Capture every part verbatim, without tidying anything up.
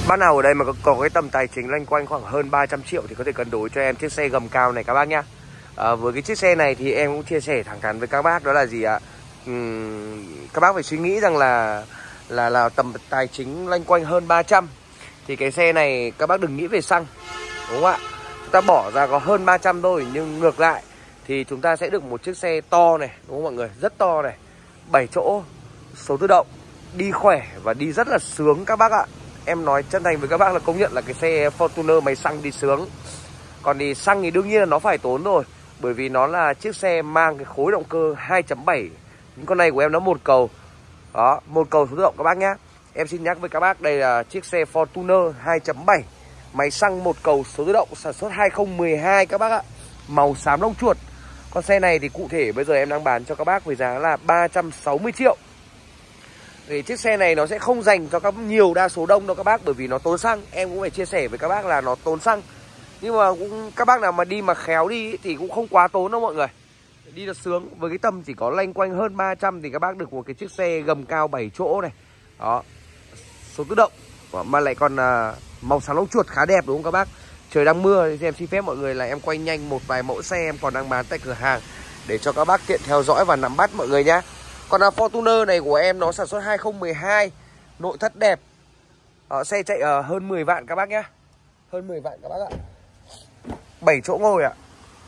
Bác nào ở đây mà có, có cái tầm tài chính loanh quanh khoảng hơn ba trăm triệu thì có thể cân đối cho em chiếc xe gầm cao này các bác nhá. À, với cái chiếc xe này thì em cũng chia sẻ thẳng thắn với các bác đó là gì ạ? Uhm, các bác phải suy nghĩ rằng là là là tầm tài chính loanh quanh hơn ba trăm thì cái xe này các bác đừng nghĩ về xăng, đúng không ạ? Chúng ta bỏ ra có hơn ba trăm thôi, nhưng ngược lại thì chúng ta sẽ được một chiếc xe to này, đúng không mọi người? Rất to này, bảy chỗ, số tự động, đi khỏe và đi rất là sướng các bác ạ. Em nói chân thành với các bác là công nhận là cái xe Fortuner máy xăng đi sướng. Còn thì xăng thì đương nhiên là nó phải tốn rồi, bởi vì nó là chiếc xe mang cái khối động cơ hai chấm bảy. Những con này của em nó một cầu. Đó, một cầu số tự động các bác nhé. Em xin nhắc với các bác, đây là chiếc xe Fortuner hai chấm bảy, máy xăng một cầu số tự động, sản xuất hai không một hai các bác ạ. Màu xám lông chuột. Con xe này thì cụ thể bây giờ em đang bán cho các bác với giá là ba trăm sáu mươi triệu. Thì chiếc xe này nó sẽ không dành cho các nhiều đa số đông đâu các bác, bởi vì nó tốn xăng. Em cũng phải chia sẻ với các bác là nó tốn xăng. Nhưng mà cũng các bác nào mà đi mà khéo đi thì cũng không quá tốn đâu mọi người. Đi được sướng. Với cái tầm chỉ có loanh quanh hơn ba trăm thì các bác được một cái chiếc xe gầm cao bảy chỗ này. Đó, số tự động mà lại còn à, màu xám lông chuột khá đẹp đúng không các bác? Trời đang mưa thì em xin phép mọi người là em quay nhanh một vài mẫu xe em còn đang bán tại cửa hàng để cho các bác tiện theo dõi và nắm bắt mọi người nhá. Còn là Fortuner này của em nó sản xuất hai không một hai, nội thất đẹp. Đó, xe chạy ở hơn mười vạn các bác nhá. Hơn mười vạn các bác ạ. bảy chỗ ngồi ạ.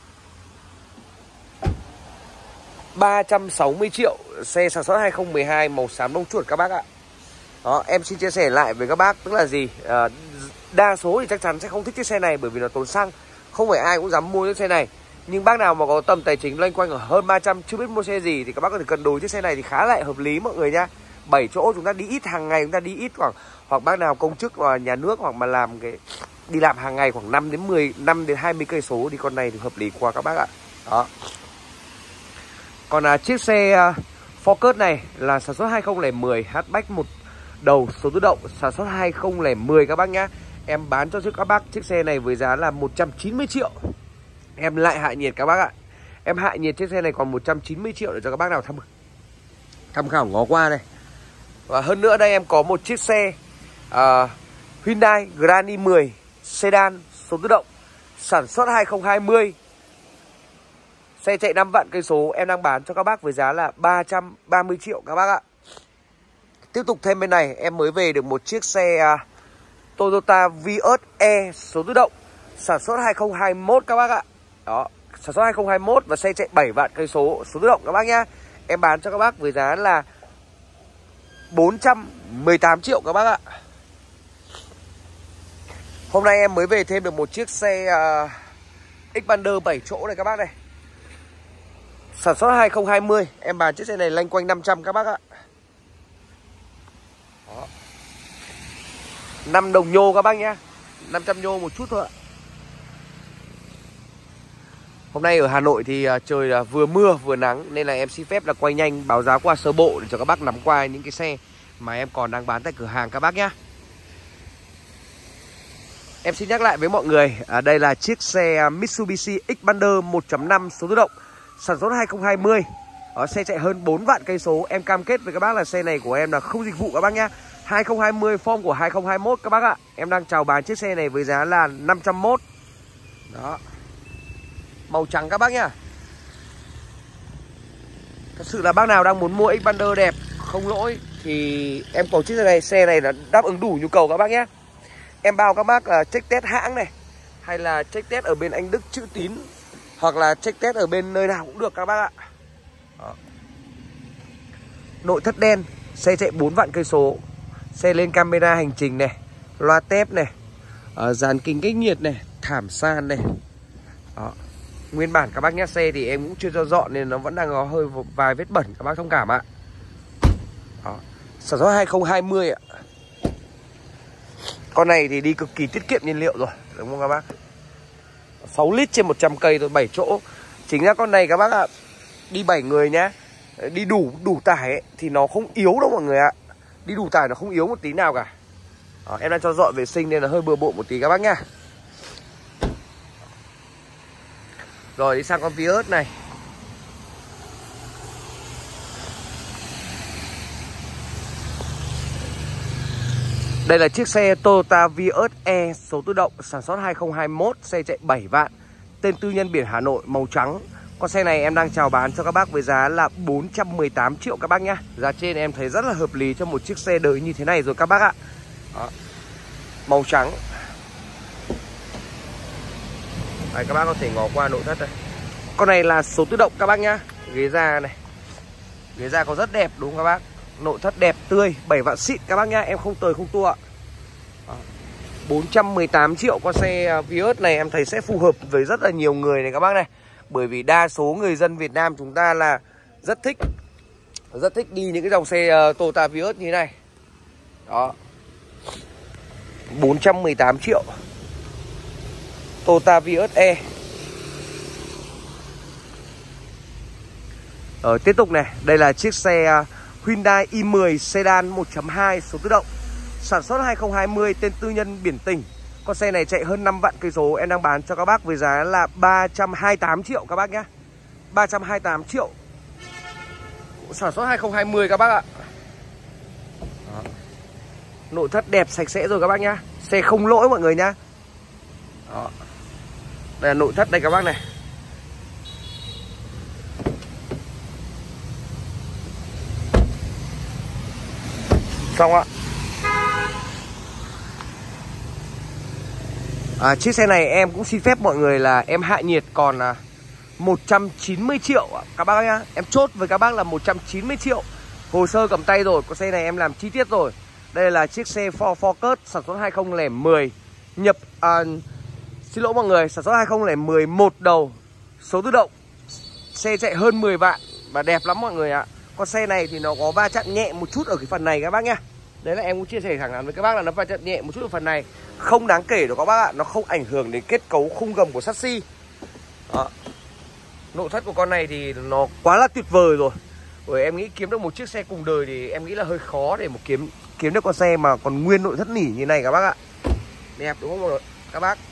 ba trăm sáu mươi triệu, xe sản xuất hai không một hai, màu xám lông chuột các bác ạ. Đó, em xin chia sẻ lại với các bác, tức là gì? À, đa số thì chắc chắn sẽ không thích chiếc xe này bởi vì nó tốn xăng. Không phải ai cũng dám mua chiếc xe này. Nhưng bác nào mà có tầm tài chính loanh quanh ở hơn ba trăm chưa biết mua xe gì thì các bác có thể cân đối chiếc xe này thì khá lại hợp lý mọi người nhá. bảy chỗ chúng ta đi ít, hàng ngày chúng ta đi ít, khoảng hoặc bác nào công chức và nhà nước hoặc mà làm cái đi làm hàng ngày khoảng năm đến mười, năm đến hai mươi cây số thì con này thì hợp lý quá các bác ạ. Đó. Còn à, chiếc xe uh, Focus này là sản xuất hai không không không, hatchback một đầu số tự động, sản xuất hai không không không các bác nhá. Em bán cho các bác chiếc xe này với giá là một trăm chín mươi triệu. Em lại hạ nhiệt các bác ạ. Em hạ nhiệt chiếc xe này còn một trăm chín mươi triệu để cho các bác nào tham tham khảo ngó qua này. Và hơn nữa đây em có một chiếc xe uh, Hyundai Grand i mười sedan số tự động, sản xuất hai không hai không. Xe chạy năm vạn cây số, em đang bán cho các bác với giá là ba trăm ba mươi triệu các bác ạ. Tiếp tục thêm bên này em mới về được một chiếc xe uh, Toyota Vios E số tự động, sản xuất hai không hai mốt các bác ạ. Đó, sản xuất hai không hai mốt và xe chạy bảy vạn cây số, số tự động các bác nhá. Em bán cho các bác với giá là bốn trăm mười tám triệu các bác ạ. Hôm nay em mới về thêm được một chiếc xe uh, Xpander bảy chỗ này các bác này. Sản xuất hai không hai không, em bán chiếc xe này lanh quanh năm trăm các bác ạ. Đó. năm đồng nhô các bác nhá. năm trăm nhô một chút thôi ạ. Hôm nay ở Hà Nội thì trời vừa mưa vừa nắng nên là em xin phép là quay nhanh báo giá qua sơ bộ để cho các bác nắm qua những cái xe mà em còn đang bán tại cửa hàng các bác nhá. Em xin nhắc lại với mọi người, à, đây là chiếc xe Mitsubishi Xpander một chấm năm số tự động, sản xuất hai không hai không. Đó, xe chạy hơn bốn vạn cây số. Em cam kết với các bác là xe này của em là không dịch vụ các bác nhá. hai không hai không form của hai không hai mốt các bác ạ. Em đang chào bán chiếc xe này với giá là năm trăm mốt. Đó. Màu trắng các bác nhá. Thật sự là bác nào đang muốn mua Xpander đẹp, không lỗi thì em có chiếc xe này, xe này là đáp ứng đủ nhu cầu các bác nhé. Em bao các bác là check test hãng này, hay là check test ở bên anh Đức Chữ Tín, hoặc là check test ở bên nơi nào cũng được các bác ạ. Đó. Nội thất đen, xe chạy bốn vạn cây số, xe lên camera hành trình này, loa tép này, uh, dàn kính cách nhiệt này, thảm sàn này. Đó. Nguyên bản các bác nhá, xe thì em cũng chưa cho dọn nên nó vẫn đang có hơi vài vết bẩn, các bác thông cảm ạ. Đó. Sản xuất hai không hai không ạ. Con này thì đi cực kỳ tiết kiệm nhiên liệu rồi, đúng không các bác? sáu lít trên một trăm cây thôi, bảy chỗ. Chính ra con này các bác ạ, đi bảy người nhá, đi đủ đủ tải ấy, thì nó không yếu đâu mọi người ạ. Đi đủ tải nó không yếu một tí nào cả. Đó, em đang cho dọn vệ sinh nên là hơi bừa bộn một tí các bác nhá. Rồi đi sang con Vios này. Đây là chiếc xe Toyota Vios E số tự động sản xuất hai không hai mốt, xe chạy bảy vạn, tên tư nhân biển Hà Nội, màu trắng. Con xe này em đang chào bán cho các bác với giá là bốn trăm mười tám triệu các bác nhá. Giá trên em thấy rất là hợp lý cho một chiếc xe đời như thế này rồi các bác ạ. Đó. Màu trắng. Đấy, các bác có thể ngó qua nội thất đây. Con này là số tự động các bác nhá. Ghế da này, ghế da có rất đẹp đúng không các bác. Nội thất đẹp tươi, bảy vạn xịn các bác nhá. Em không tời không tua ạ. bốn trăm mười tám triệu con xe Vios này em thấy sẽ phù hợp với rất là nhiều người này các bác này. Bởi vì đa số người dân Việt Nam chúng ta là rất thích Rất thích đi những cái dòng xe Toyota Vios như thế này. Đó, bốn trăm mười tám triệu Toyota Vios E. Ở tiếp tục này, đây là chiếc xe Hyundai i mười Sedan một chấm hai số tự động, sản xuất hai không hai không, tên tư nhân biển Tỉnh. Con xe này chạy hơn năm vạn cây số, em đang bán cho các bác với giá là ba trăm hai mươi tám triệu các bác nhé. ba trăm hai mươi tám triệu. Sản xuất hai không hai không các bác ạ. Đó. Nội thất đẹp sạch sẽ rồi các bác nhá. Xe không lỗi mọi người nhá. Đó. Đây là nội thất đây các bác này. Xong ạ. À, chiếc xe này em cũng xin phép mọi người là em hạ nhiệt còn là một trăm chín mươi triệu các bác nhá. Em chốt với các bác là một trăm chín mươi triệu. Hồ sơ cầm tay rồi, con xe này em làm chi tiết rồi. Đây là chiếc xe Ford Focus sản xuất hai không không một, nhập à, xin lỗi mọi người, sản xuất hai không một một đầu, số tự động. Xe chạy hơn mười vạn và đẹp lắm mọi người ạ. Con xe này thì nó có va chạm nhẹ một chút ở cái phần này các bác nhá. Đấy là em cũng chia sẻ thẳng thắn với các bác là nó va chạm nhẹ một chút ở phần này, không đáng kể đâu các bác ạ. Nó không ảnh hưởng đến kết cấu khung gầm của chassis. Đó. Nội thất của con này thì nó quá là tuyệt vời rồi. Bởi em nghĩ kiếm được một chiếc xe cùng đời thì em nghĩ là hơi khó để một kiếm kiếm được con xe mà còn nguyên nội thất nỉ như này các bác ạ. Đẹp đúng không các bác?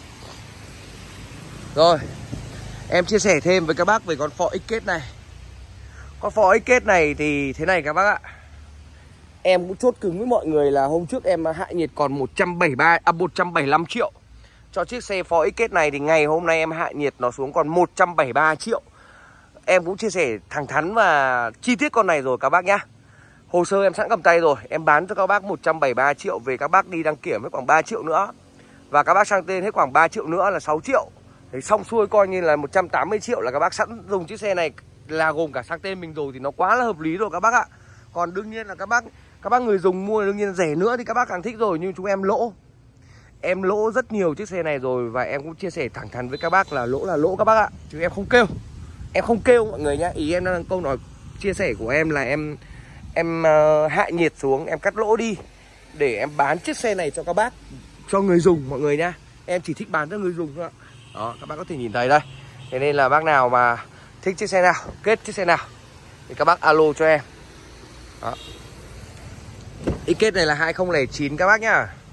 Rồi, em chia sẻ thêm với các bác về con Ford Escape này. Con Ford Escape này thì thế này các bác ạ. Em cũng chốt cứng với mọi người là hôm trước em hạ nhiệt còn một trăm bảy mươi ba à một trăm bảy mươi lăm triệu. Cho chiếc xe Ford Escape này thì ngày hôm nay em hạ nhiệt nó xuống còn một trăm bảy mươi ba triệu. Em cũng chia sẻ thẳng thắn và chi tiết con này rồi các bác nhá. Hồ sơ em sẵn cầm tay rồi, em bán cho các bác một trăm bảy mươi ba triệu, về các bác đi đăng kiểm hết khoảng ba triệu nữa. Và các bác sang tên hết khoảng ba triệu nữa là sáu triệu. Thì xong xuôi coi như là một trăm tám mươi triệu là các bác sẵn dùng chiếc xe này là gồm cả sang tên mình rồi thì nó quá là hợp lý rồi các bác ạ. Còn đương nhiên là các bác các bác người dùng mua đương nhiên rẻ nữa thì các bác càng thích rồi, nhưng chúng em lỗ. Em lỗ rất nhiều chiếc xe này rồi và em cũng chia sẻ thẳng thắn với các bác là lỗ là lỗ các bác ạ. Chứ em không kêu. Em không kêu mọi người nhá. Ý em đang câu nói chia sẻ của em là em em uh, hạ nhiệt xuống, em cắt lỗ đi để em bán chiếc xe này cho các bác, cho người dùng mọi người nhá. Em chỉ thích bán cho người dùng thôi ạ. Đó, các bác có thể nhìn thấy đây. Thế nên là bác nào mà thích chiếc xe nào, kết chiếc xe nào thì các bác alo cho em. Đó. Ý kết này là hai không không chín các bác nhá.